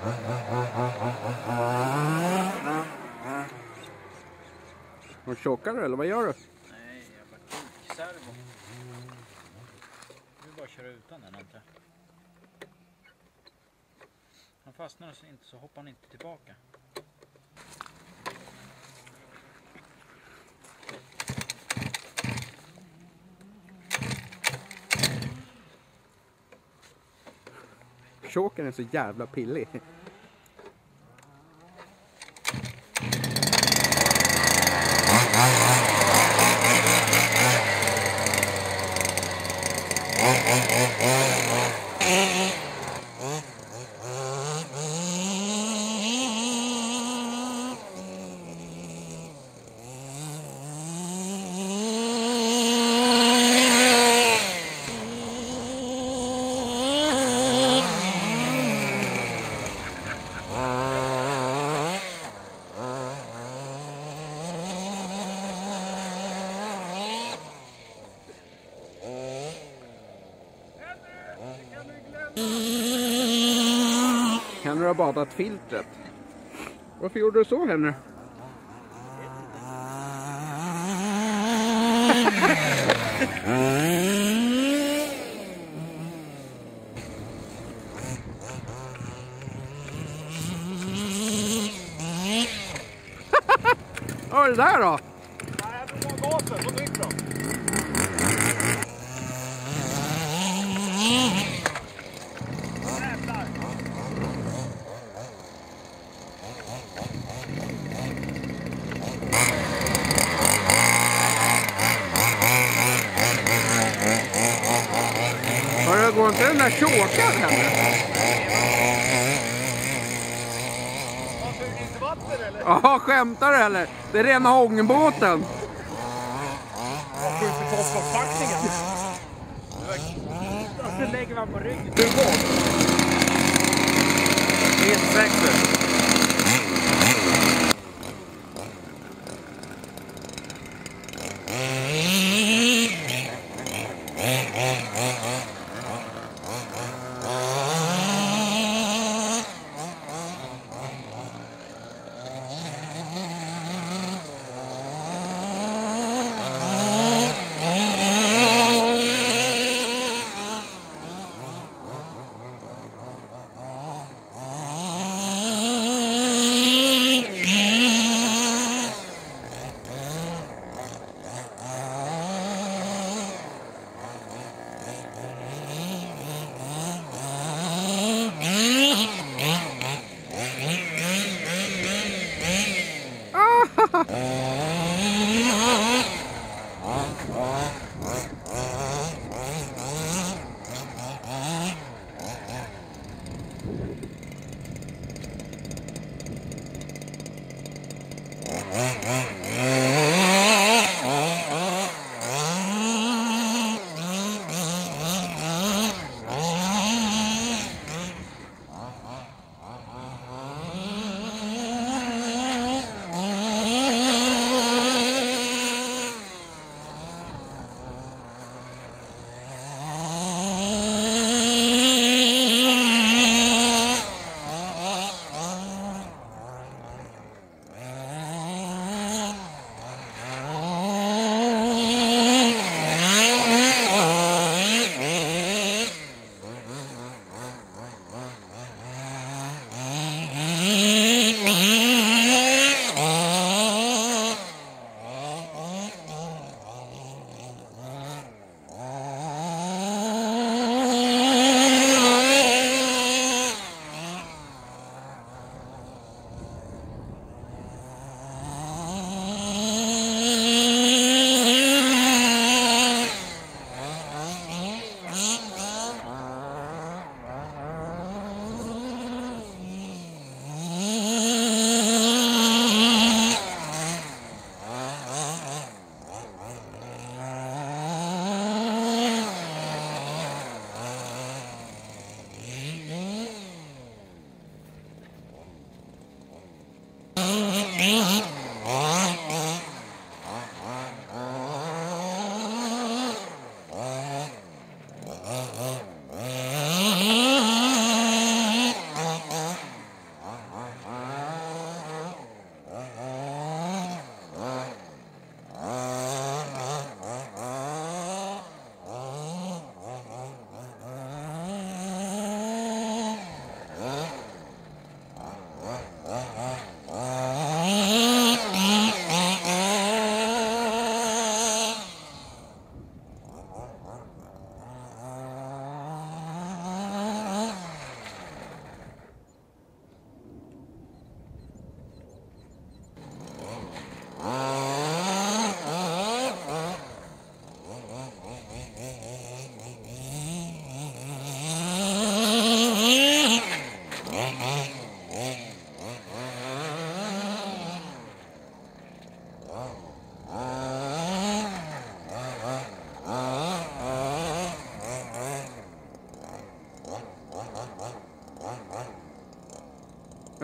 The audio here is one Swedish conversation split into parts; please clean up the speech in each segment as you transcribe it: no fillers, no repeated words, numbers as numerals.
Har du chockar eller vad gör du? Nej, jag bara servo. Nu bara köra utan den inte. Han fastnar inte så hoppar han inte tillbaka. Chocken är så jävla pillig. Henry har badat filtret. Varför gjorde du så, Henry? Vad är det där då? Nej, jag drog på gasen, så drick då. Hörru, går inte den där chokan här? Ja, skämtar du eller? Det är rena ångbåten. Jag skjuter på förpackningen. Och så lägger man på ryggen. Du går. Helt säkert.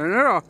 Är det då?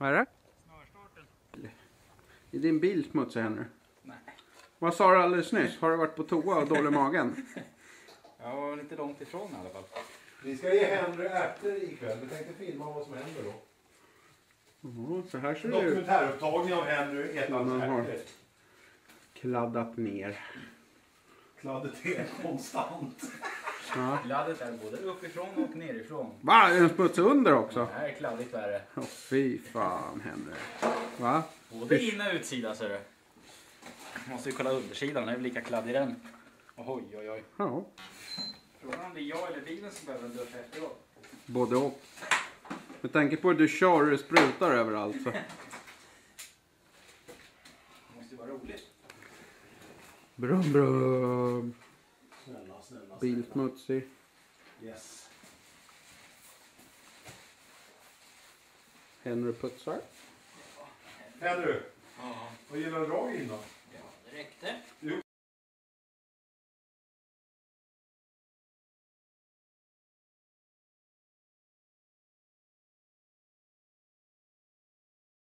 Vad är det? Snörstarten. I din bil smutsig Henry. Nej. Vad sa du alldeles nyss? Har du varit på toa och dålig i magen? Jag var lite långt ifrån i alla fall. Vi ska ge Henry ärtor ikväll. Vi tänkte filma vad som händer då. Så här ser det ut. Dokumentärupptagning av Henry äter hans Man har- ärtor. Kladdat ner. Kladdet är konstant. Ja. Kladdet är både uppifrån och nerifrån. Va? Är den smutsig under också? Det här är kladdigt värre. Åh, fy fan Henry. Va? Både in och utsida ser du. Måste ju kolla undersidan, den är väl lika kladdig den. Oj oj oj. Ja, Frågan om det är jag eller bilen som behöver en dusch efteråt. både och. Med tanke på hur du kör och det sprutar överallt så. Det måste ju vara roligt. Brum brum. Snälla. Bilsmutsig. Yes. Henry putsar. Henry, Ja. vad gillar du drag in då?